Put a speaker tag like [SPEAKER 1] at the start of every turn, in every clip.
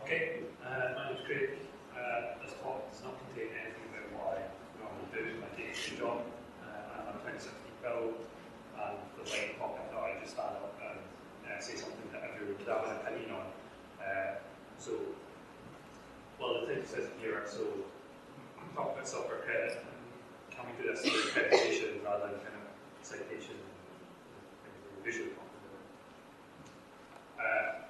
[SPEAKER 1] Okay, my name's Craig. This talk does not contain anything about what I normally do in my day-to-day job. I'm a 2016 fellow, and the light topic that I just stand up and say something that everyone would have an opinion on. The thing says here, talk about software credit, and can we do this through accreditation rather than kind of citation and visually talking about it.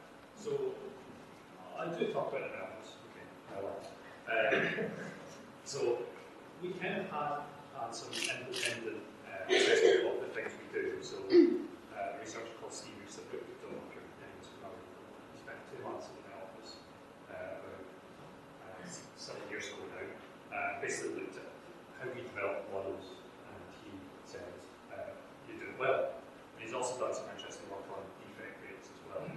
[SPEAKER 1] I do talk about developers. Okay, so we kind of had some independent assessment of the things we do. So a researcher called Steve Reese that booked on he spent 2 months in my office about 7 years ago now. Basically looked at how we develop models, and he said you do it well. And he's also done some interesting work on defect rates as well.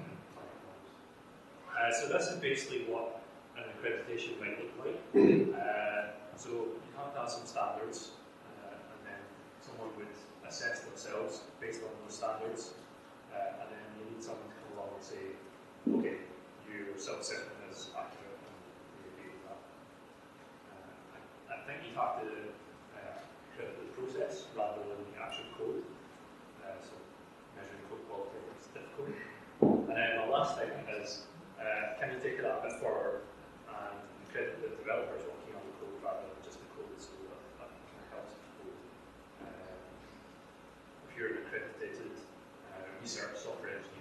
[SPEAKER 1] So this is basically what an accreditation might look like. So you have to have some standards, and then someone would assess themselves based on those standards, and then you need someone to come along and say, okay, your self-assessment is accurate, and you agree with that. I think you have to credit the process rather than the actual code. So measuring code quality is difficult. And then the last thing is, can you take it a bit further and credit the developers working on the code rather than just the code, so that kind of helps the code. If you're an accredited research software engineer,